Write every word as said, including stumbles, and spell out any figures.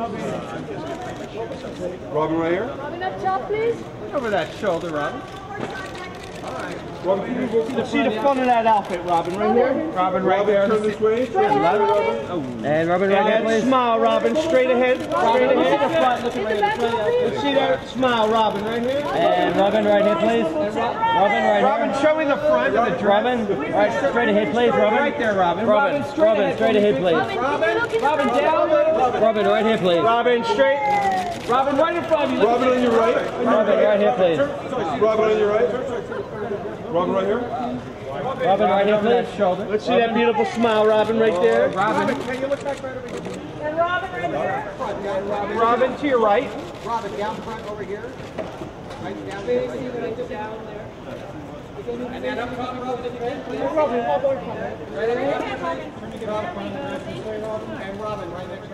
Robin right here. Robin up top, please. Over that shoulder, Robin. Robin, can you go See the front of that outfit, Robin, right here. Robin, right there. turn this way. And Robin, right here, please. Smile, Robin, straight ahead. Straight ahead. The front, look at Let's see that smile, Robin, right here. And Robin right here, please. Robin right here. Robin, showing the front of the dress. Robin, right straight ahead, please. Robin. Right there, Robin. Robin, Robin, straight Robin, ahead. straight ahead, please. Robin, Robin, down. Robin, right here, please. Robin, straight. Robin, right in front of you. Robin on your right. Robin, right here, please. Robin on your right. Robin right here. Robin, right here, please. Shoulder. Let's see that beautiful smile, Robin, right there. Robin, can you look back right over here? And Robin right here. Robin, Robin, to your right. Robin, down front over here. Right down Down there. there. And then up front, Robin, if you can, please. Robin, all the way Right over here. And Robin right next to